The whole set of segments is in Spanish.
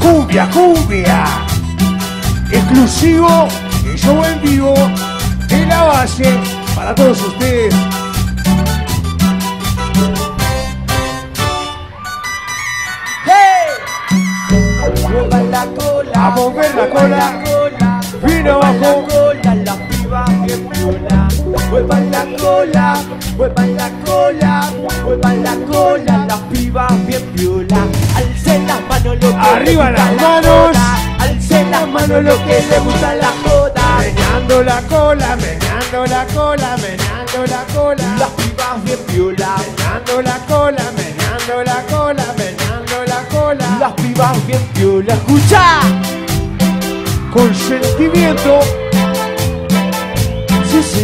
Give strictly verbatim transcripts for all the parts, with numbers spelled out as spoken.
Cumbia, cumbia. Exclusivo, el show en vivo de la base para todos ustedes. Muevan la cola, a mover la cola, vino abajo, las pibas bien piola. Muevan la cola, muevan la cola, muevan la cola, las pibas bien piola. Alcen las manos lo que arriba le gusta las la manos, joda. Alcen las manos lo que le gusta la joda. meneando la cola, meneando la cola, meneando la cola, las pibas bien piola. meneando la cola, meneando la cola, meneando la cola, las pibas bien piola. Escucha, con sentimiento. Sí, sí.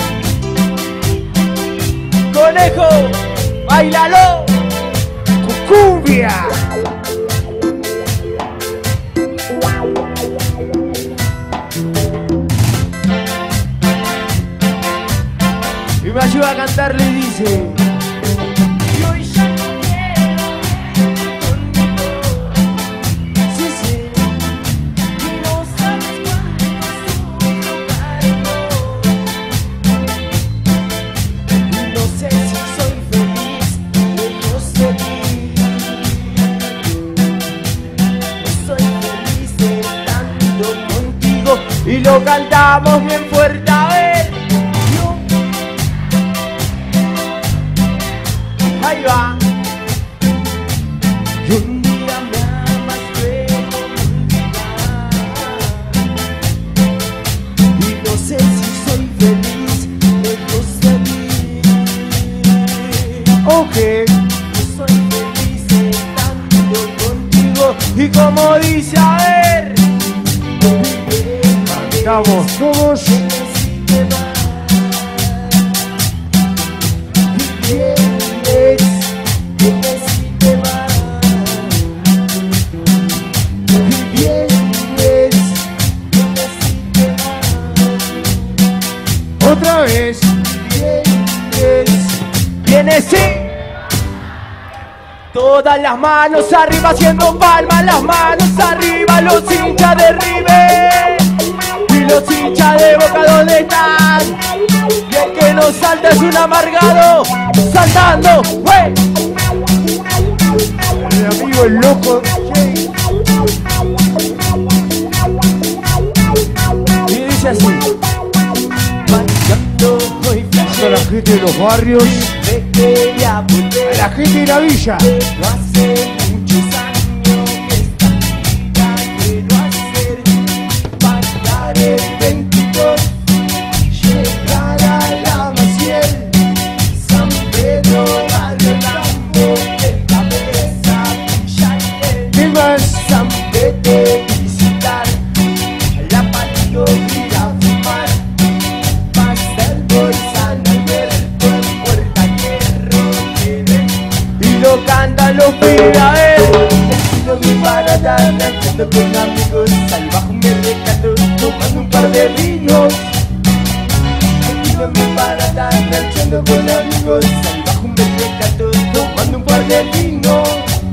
Conejo, bailalo. Cumbia. Y me ayuda a cantarle y dice: y hoy ya no quiero conmigo. Sí, sí. Y no sabes cuánto sufro, cariño. Y no sé si soy feliz, lejos de ti. No soy feliz estando contigo. Y lo cantamos bien fuerte, a ver. Ahí va. Y un día me amas, luego me olvidas. Y no sé si soy feliz, lejos de ti. Ok. No soy feliz estando contigo. Y como dice, a ver, Cantamos todos. Otra vez. Viene sí. Todas las manos arriba haciendo palmas, las manos arriba, los hinchas de River y los hinchas de Boca, ¿dónde están? Y el que no salta es un amargado, saltando, wey. El amigo el loco. Y dice así: bailando muy A la gente de los barrios, me quería volver. a la gente de la villa. No hace muchos años que esta chica quiero hacer bailar el veintidós, llegar a la Maciel, San Pedro, Barrio Campo, en cabeza, Villa ¿Qué más? San Pedro, visitar la patio, ir a fumar, pasar por San Alberto, en Puerta Hierro, tienen y lo cantan los pibes, a ver. Destino mi barata, andando con amigos, al bajo me recato, tomando un par de vinos. Destino mi barata, andando con amigos, al bajo me recato, tomando un par de vinos.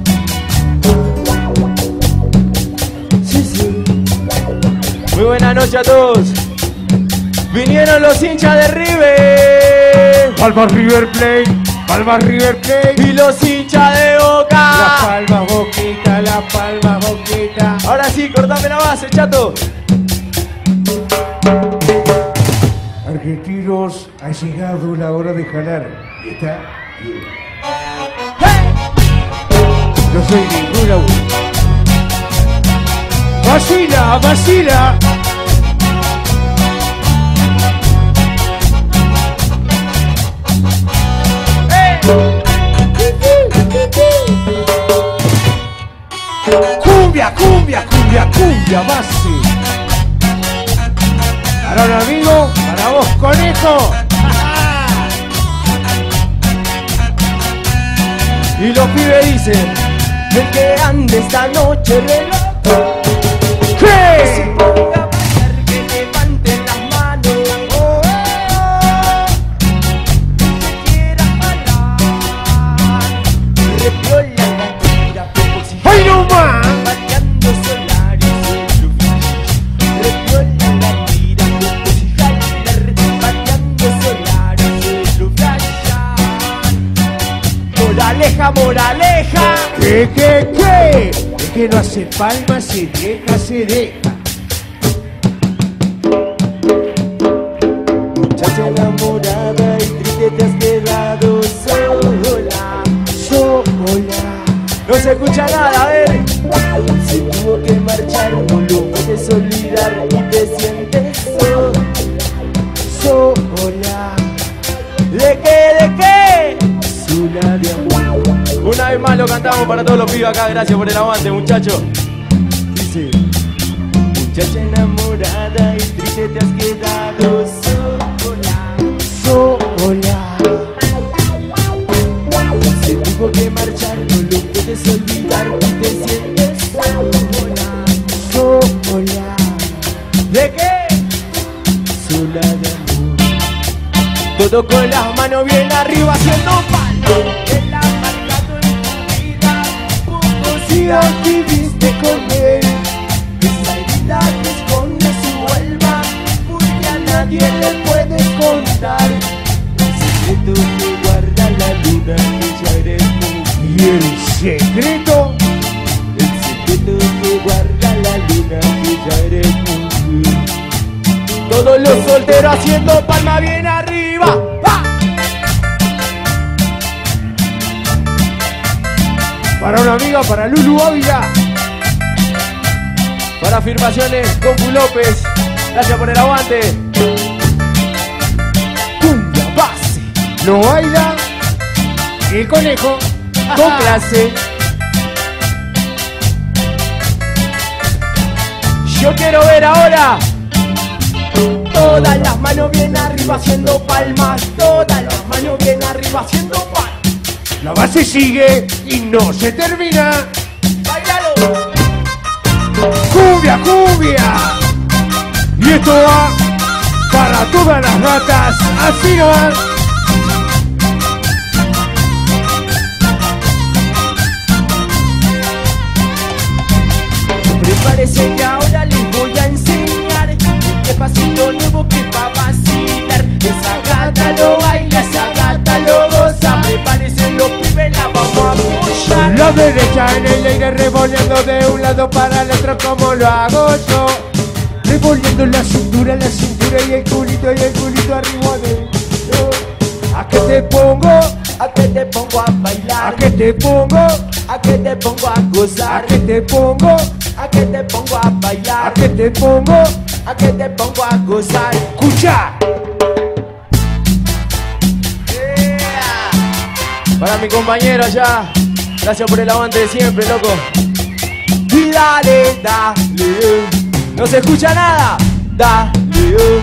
Sí, sí. Muy buena noche a todos. Vinieron los hinchas de River, Palma River Plate, Palma River Plate. y los hinchas de La Boca. palma boquita, la palma boquita. Ahora sí, cortame la base, chato. Argentinos, ha llegado la hora de jalar. Y está bien. No soy ninguna. Vacila, vacila. Cumbia, cumbia, cumbia, cumbia, base. Para un amigo, para vos, conejo. Y los pibes dicen: el que ande esta noche re loco, que se ¿Qué? ponga a bailar, que levante las manos. Oh, oh, el que quiera jalar, re piola la tira, como si ¡Ay, no más! bailando ¿Qué, qué, qué? El que no hace palmas se deja, se deja. Muchacha enamorada y triste te has quedado sola, Sola. no se escucha nada, a ver. Se tuvo que marchar, no lo puedes olvidar y te sientes sola, Sola. ¿de qué, de qué? Sola de amor. Una vez más lo cantamos para todos los pibes acá, gracias por el aguante, muchachos. Dice, muchacha enamorada y triste te has quedado sola, Sola. se tuvo que marchar, no lo puedes olvidar y te sientes sola, Sola. ¿de qué? Sola de amor. Todo con las manos bien arriba haciendo palo. Él ha marcado en tu vida pocos días viviste con él. Esa herida que esconde su alma, porque a nadie le puedes contar. El secreto que guarda la luna que ya eres mujer. Y el secreto. El secreto que guarda la luna que ya eres mujer. Todos los solteros haciendo palma bien arriba. ¡Va! Para una amiga, para Lulu Ávila. Para afirmaciones, Confu López, gracias por el aguante. Cumbia base. Lo baila el conejo. Con clase. Yo quiero ver ahora todas las manos bien arriba haciendo palmas. Todas las manos bien arriba haciendo palmas. La base sigue y no se termina. ¡Báilalo! Cumbia, cumbia. Y esto va para todas las ratas. Así no va. Prepárense que ahora les voy a enseñar este pasito nuevo que va a vacilar. Esa gata lo baila, esa gata lo goza. Prepárense los pibes, la vamos a apoyar. La derecha en el aire revolviendo de un lado para el otro como lo hago yo. Revolviendo la cintura, la cintura y el culito y el culito arriba de yo. ¿A qué te pongo? ¿A qué te pongo a ¿A bailar? qué te pongo? ¿A qué te pongo a ¿A gozar? qué te pongo? ¿A qué te pongo a ¿A bailar? qué te pongo? ¿A qué te pongo a gozar? Escucha. Para mi compañero allá, gracias por el aguante de siempre, loco. Y dale, dale, No se escucha nada. dale.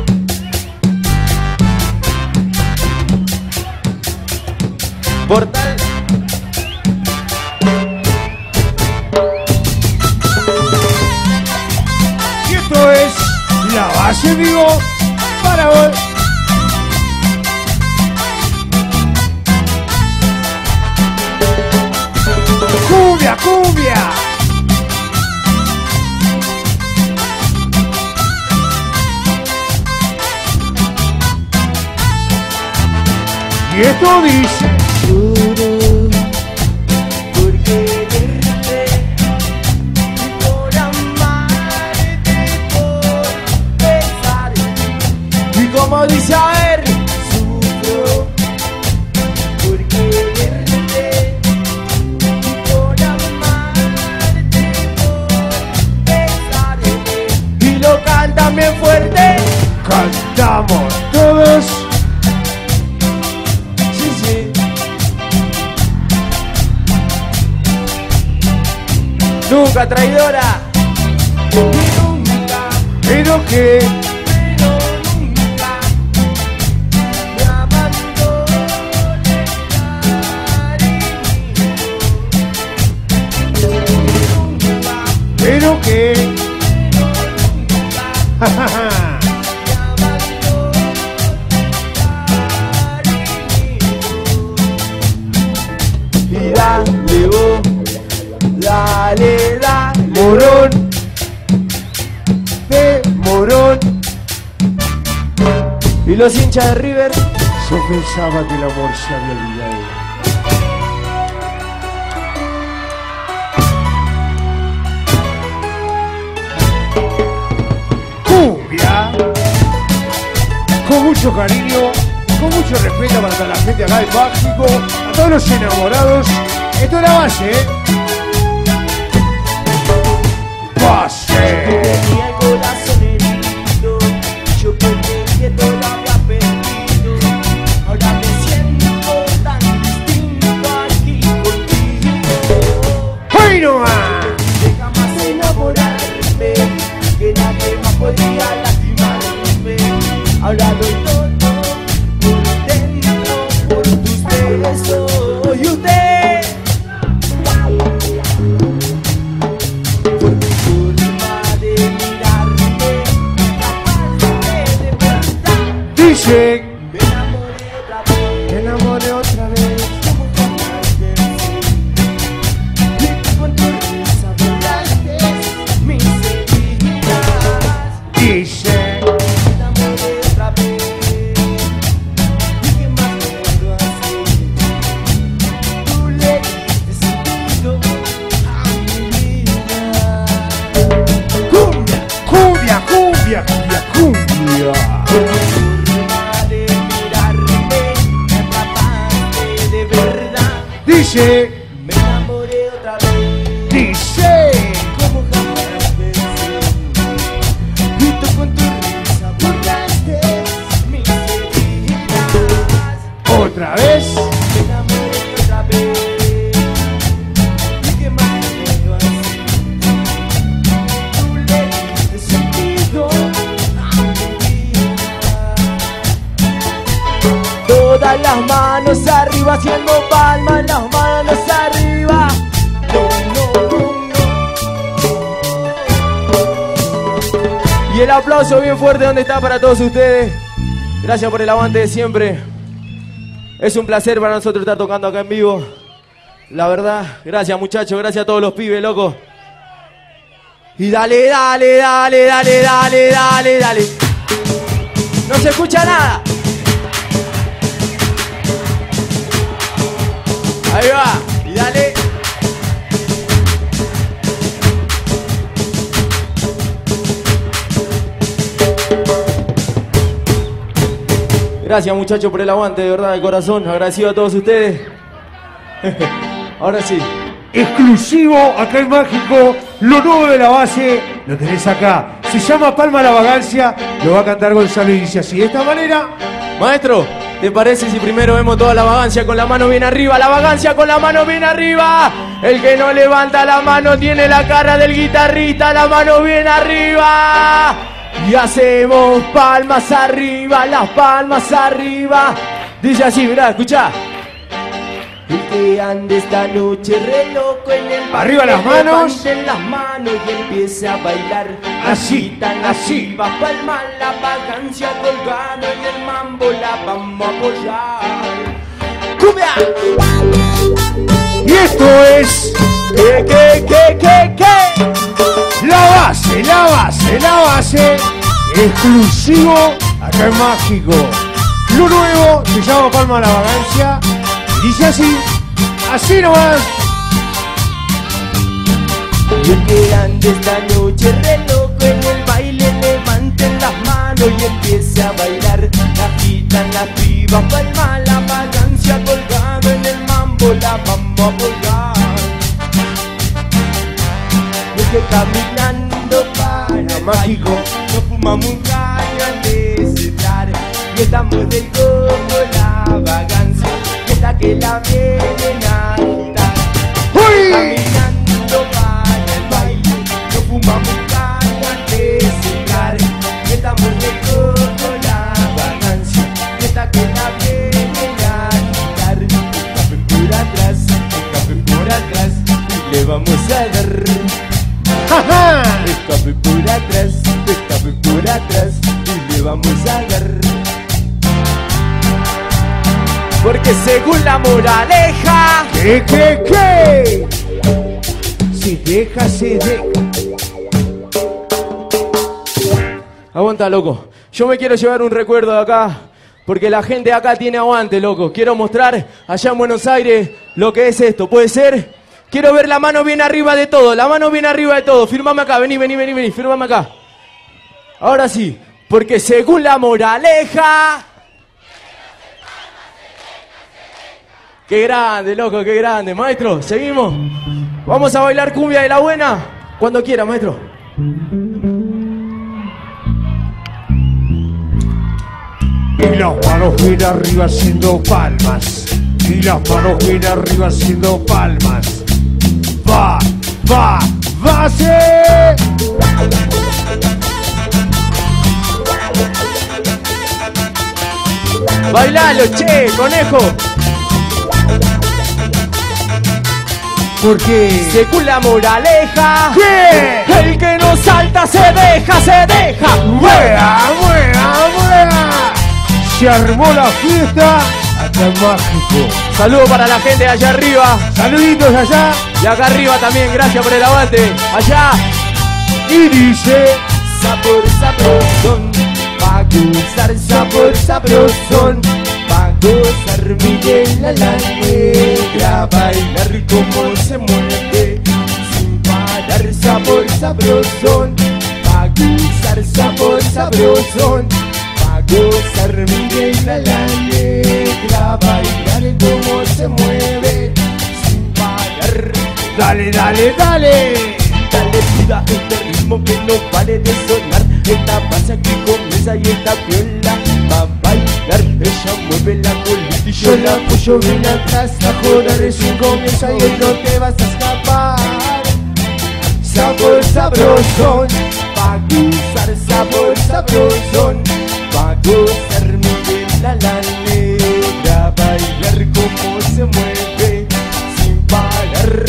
Portal. Y esto es la base vivo para hoy. Cumbia, cumbia. Y esto dice. Lloro por quererte y por amarte, por pensar en ti. Y como dice, a ver. Sufro por quererte y por amarte, por pensar en ti. Y lo cantan bien fuerte. Cantamos todos. Sí, sí. Nunca traidora. Y nunca, Pero que pero nunca me abandones, cariño. Y nunca, pero que pero nunca ja, ja, ja. me abandones, cariño. Y dale, oh, dale, dale, Morón de Morón. Y los hinchas de River. Yo pensaba que el amor se había olvidado. mucho cariño, con mucho respeto para toda la gente acá del Mágico, a todos los enamorados. Esto es la base, ¿eh? Base. Tenía el corazón herido, yo pensé que todo lo había perdido. Ahora me siento tan distinto aquí contigo. ¡Ay, no más! De jamás enamorarme, que nadie más podría lastimarme. Ahora doy todo por dentro, por tus besos. Y usted, por tu forma de mirarme, capaz de verdad. Dicen, Me enamoré otra vez, me enamoré otra vez. como jamás pensé. Y con tu risa borraste mis heridas. Dicen, Me enamoré otra vez. ¿Y qué más puedo hacer? Tú le diste sentido a mi vida. cumbia, cumbia, cumbia, cumbia, cumbia. Con tu forma de mirarme, me atrapaste de verdad. Dice, Me enamoré otra vez, dice, como jamás pensé. Y tú con tu risa borraste mis heridas. otra vez. Me enamoré otra vez. ¿Y qué más puedo hacer? Tú le diste sentido a mi vida. Todas las manos arriba, haciendo palmas, las manos arriba. No, no, no. Y el aplauso bien fuerte, ¿dónde está para todos ustedes? Gracias por el aguante de siempre. Es un placer para nosotros estar tocando acá en vivo. La verdad, gracias muchachos, gracias a todos los pibes, loco. Y dale, dale, dale, dale, dale, dale, dale. No se escucha nada. Ahí va, y dale. Gracias muchachos por el aguante, de verdad, de corazón. Agradecido a todos ustedes. Ahora sí. Exclusivo acá en Mágico, lo nuevo de la base, lo tenés acá. Se llama Palma la Vagancia, lo va a cantar Gonzalo y dice así, de esta manera. Maestro, ¿te parece si primero vemos toda la vagancia con la mano bien arriba? La vagancia con la mano bien arriba. El que no levanta la mano tiene la cara del guitarrista. La mano bien arriba. Y hacemos palmas arriba, las palmas arriba. Dice así, mirá, escuchá. El que ande esta noche re loco en el baile, Arriba las manos. levanten las manos y empiece a bailar. Así, Tan así. va a palmar la vagancia colgado en el mambo, la vamos a apoyar. ¡Cumbia! Y esto es ¿Qué, qué, qué, qué, qué? la base, la base, la base. Exclusivo acá en Mágico. Lo nuevo se llama Palma la Vagancia. Y dice así, así nomás. Y el que ande esta noche re loco en el baile, levanten las manos y empiece a bailar. Agitan las pibas, palma la vagancia colgado en el mambo, la vamos a apoyar. Y el que caminando para el Mágico. baile, nos fumamos un caño antes de entrar. Y estamos del coco la vagancia, y esta que la vienen a agitar. ¡Uy! Caminando para el baile, nos fumamos un caño antes de entrar. Y estamos de coco la vagancia, y esta que la vienen a agitar. Escapen por atrás, escapen por atrás, y le vamos a dar. ¡Ja, ja! Escape por atrás, escape por atrás, y le vamos a dar. Porque según la moraleja, ¿Qué, qué, qué? Si deja, se deja. Aguanta, loco. Yo me quiero llevar un recuerdo de acá, porque la gente de acá tiene aguante, loco. Quiero mostrar allá en Buenos Aires lo que es esto. ¿Puede ser? Quiero ver la mano bien arriba de todo, la mano bien arriba de todo. Firmame acá, vení, vení, vení, vení, firmame acá. Ahora sí, porque según la moraleja... Qué grande, loco, qué grande. Maestro, ¿seguimos? Vamos a bailar cumbia de la buena. Cuando quiera, maestro. Y las manos bien arriba haciendo palmas. Y las manos bien arriba haciendo palmas. Va, va, va, sí. Bailalo, che, conejo. Porque según la moraleja, ¿qué? El que no salta se deja, se deja. ¡Mueva, mueva, mueva! Se armó la fiesta acá en Mágico. Saludos para la gente de allá arriba. Saluditos allá. Y acá arriba también, gracias por el aguante. Allá. Y dice: sabor sabrosón, pa' gozar sabor sabrosón, pa' gozar Miguel a la negra, bailar como se mueve, sin parar sabor sabrosón, pa' gozar sabor sabrosón, pa' gozar Miguel a la negra, bailar como se mueve, sin parar. Dale, dale, dale. Dale vida este ritmo que no pare de sonar. Esta pasa que comienza y esta viola va a bailar. Ella mueve la colita y yo la apoyo bien atrás. A joder recién comienza y hoy no te vas a escapar. Sabor sabrosón, pa' gozar sabor sabrosón, pa' gozar Miguel a la negra, bailar como se mueve sin parar.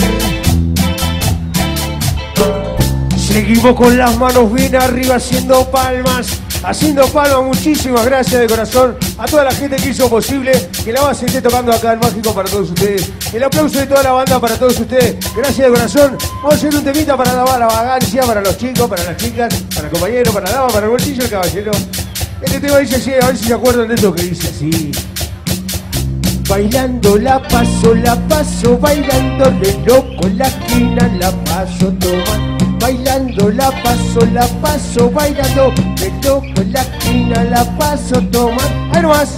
Seguimos con las manos bien arriba haciendo palmas. Haciendo palmas, muchísimas gracias de corazón a toda la gente que hizo posible que la base esté tocando acá en Mágico para todos ustedes. El aplauso de toda la banda para todos ustedes. Gracias de corazón. Vamos a hacer un temita para la, la vagancia, para los chicos, para las chicas, para el compañero, para la dama, para el bolsillo del caballero. Este tema dice así, a ver si se acuerdan de esto que dice así. Bailando la paso, la paso, bailando de loco la esquina, la paso toma. Bailando la paso, la paso, bailando de loco la esquina, la paso toma. Ahí nomás.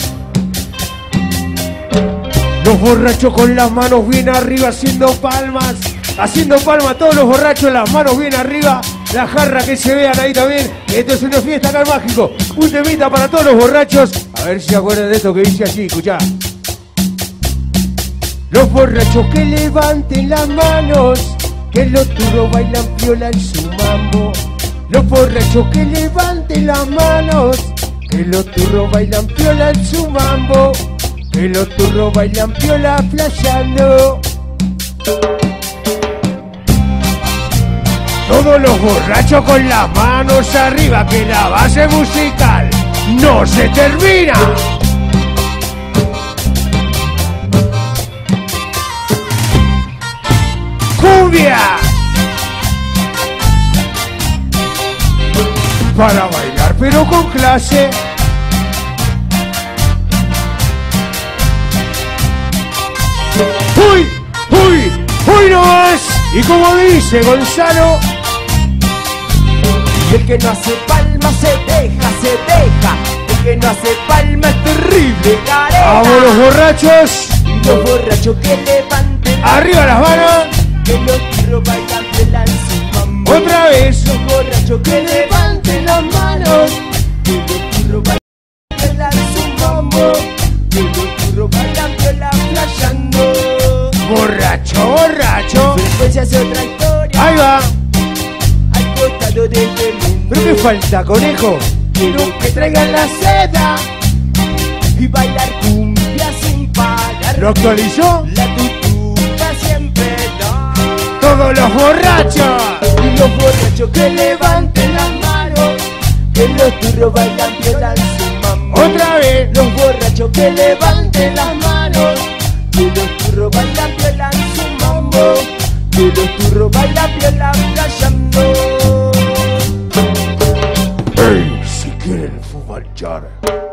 Los borrachos con las manos bien arriba haciendo palmas. Haciendo palmas todos los borrachos, las manos bien arriba. La jarra que se vean ahí también. Esto es una fiesta acá en Mágico. Un temita para todos los borrachos. A ver si se acuerdan de esto que dice así, escuchá. Los borrachos que levanten las manos, que los turros bailan piola en su mambo. Los borrachos que levanten las manos, que los turros bailan piola en su mambo. Que los turros bailan piola flasheando. Todos los borrachos con las manos arriba, que la base musical no se termina. ¡Cumbia! Para bailar pero con clase. ¡Uy! ¡Uy! ¡Uy no más! Y como dice Gonzalo, y el que no hace palma se deja, se deja. El que no hace palma es terrible, careta. ¡vamos los borrachos! Y los borrachos que levanten ¡arriba las manos! que los turros bailan viola en su mambo. ¡Otra vez! Los borrachos que levanten las manos, que los turros bailan viola en su mambo. Que los turros bailan viola flasheando. ¡Borracho, borracho! Frecuencia es otra historia. ¡Ahí va! Al costado de este mundo. ¿Pero qué falta, conejo? Quiero que traigan la seda y bailar cumbia sin parar. ¿Lo actualizó? La tutuca siempre da. ¡Todos los borrachos! Y los borrachos que levanten las manos, que los turros bailan viola en su mambo. ¡Otra vez! Los borrachos que levanten las manos, que los turros bailan viola en su mambo. Que los turros bailan viola callando. ¡Ey! Si quieren fumar,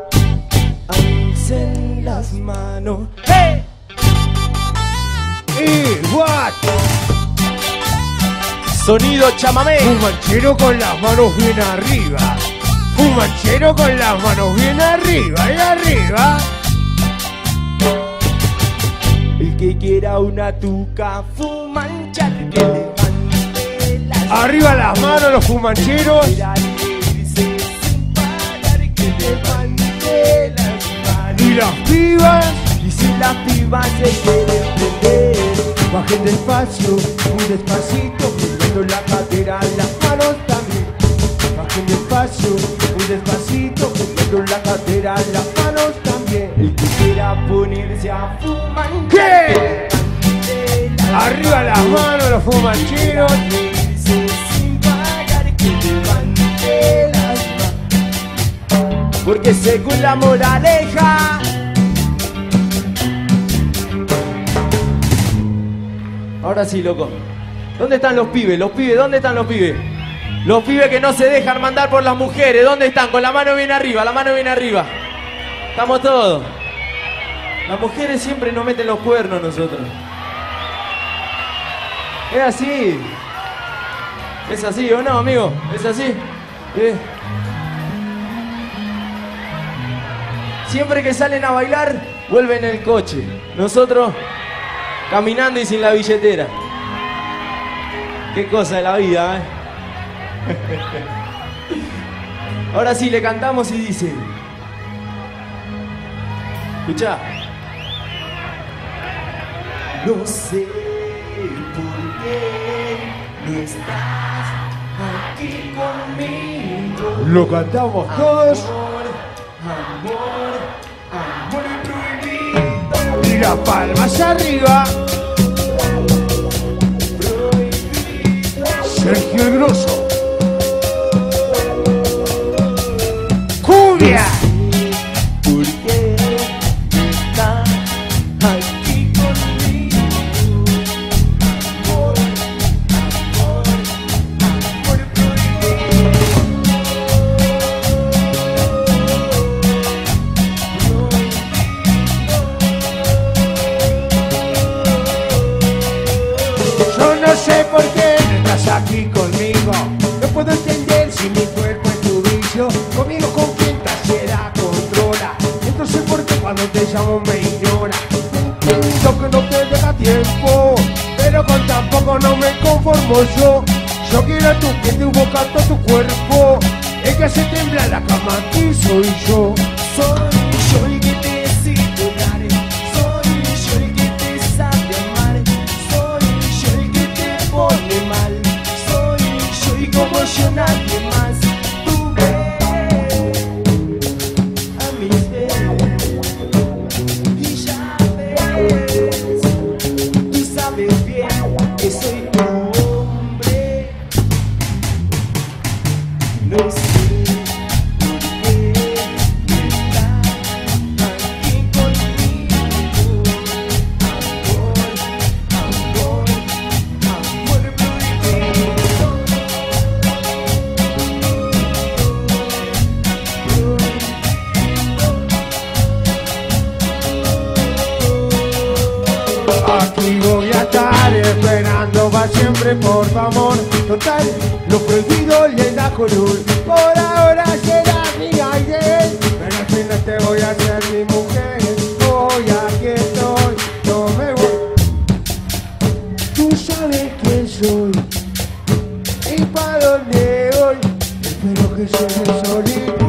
alcen las manos. ¡Hey! ¡Eh! ¡What! Sonido chamamé. Un manchero con las manos bien arriba. Un manchero con las manos bien arriba y arriba. que quiera una tuca fumanchar, que levante las Arriba las manos los fumancheros. quiera reírse sin parar, que levante las manos. Y las pibas, Y si las pibas se quieren prender, bajen despacio, muy despacito, girando la cadera, las manos también. Bajen despacio, muy despacito, girando la cadera, las manos también. el que quiera ponerse a fumar, ¿Qué? Arriba las manos los fumancheros. reírse sin parar, que levante las manos. Porque según la moraleja, Ahora sí, loco. ¿Dónde están los pibes? Los pibes, ¿dónde están los pibes? Los pibes que no se dejan mandar por las mujeres, ¿dónde están? Con la mano bien arriba, la mano bien arriba. Estamos todos. Las mujeres siempre nos meten los cuernos nosotros. Es así. Es así, ¿o no, amigo? Es así. Eh. Siempre que salen a bailar, vuelven en el coche. Nosotros, caminando y sin la billetera. Qué cosa de la vida, ¿eh? Ahora sí, le cantamos y dice... Escuchá. no sé por qué no estás aquí conmigo. Lo cantamos todos. Amor, amor, amor prohibido. Y las palmas arriba. Sergio el Grosso. Cumbia. ¿Por qué estás aquí conmigo? Amor, amor, amor prohibido. Yo no sé por qué no estás aquí conmigo. No puedo entender si mi cuerpo es tu vicio. Conmigo con quien te ansiedad controla. Entonces por qué cuando te llamo me ignora. Entiendo que no te deja tiempo, pero con tampoco no me conformo yo. Yo quiero tu piel, tu boca, todo tu cuerpo. El que hace temblar la cama aquí soy yo. Soy yo el que te hace llorar. Soy yo el que te sabe amar. Soy yo el que te pone mal. Soy yo y como yo nadie más. Tú ves a mis pies y ya ves. Tú sabes bien que soy tu hombre. No sé. Aquí voy a estar esperando para siempre, por favor. Total, lo prohibido le da color. Por ahora será mía y de él, pero al final te voy a hacer mi mujer. Hoy aquí estoy, no me voy. Tú sabes quién soy y para dónde voy. Espero que se me solito.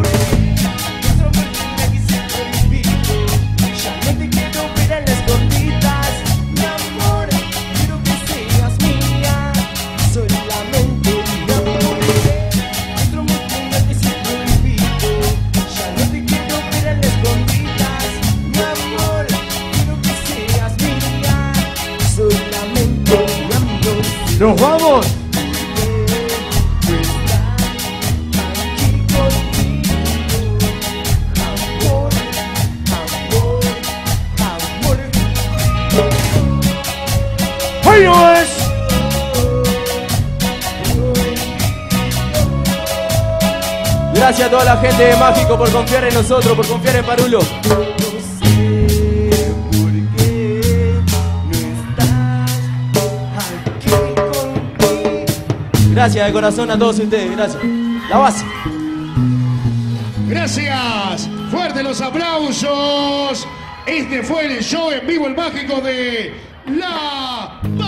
¡Nos vamos! ¡Ahí no es! Gracias a toda la gente de Mágico por confiar en nosotros, por confiar en Parulo. Gracias de corazón a todos ustedes, gracias. La base. Gracias. Fuerte los aplausos. Este fue el show en vivo, el mágico de La